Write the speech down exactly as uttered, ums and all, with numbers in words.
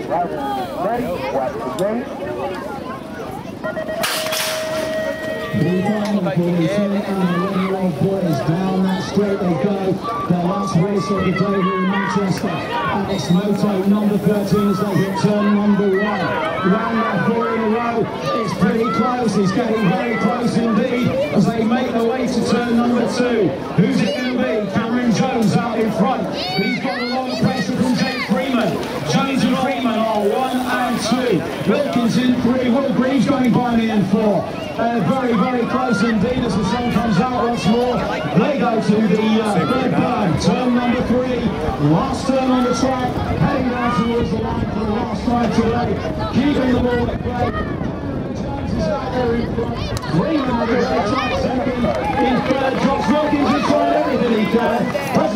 Ready, watch the gate. Boys down that straight they go. Their last race of the day here in Manchester. And it's moto number thirteen as they hit turn number one. Round that four in a row. It's pretty close. It's getting very close indeed as they make their way to turn number two. Who's it going to be? Cameron Jones out in front. He's got a lot of pressure from Jake Freeman. Jones and Freeman are one and two. Wilkins in three. Will Green's going by me in four. Uh, very, very close indeed as the sun comes out once more. They go to the uh, third turn, turn number three, last turn on the track, heading down towards the line for the last time today, keeping the ball at play. Jones is out there in front, Freeman with a very tight second, in third, Josh Wilkins is trying everything he can.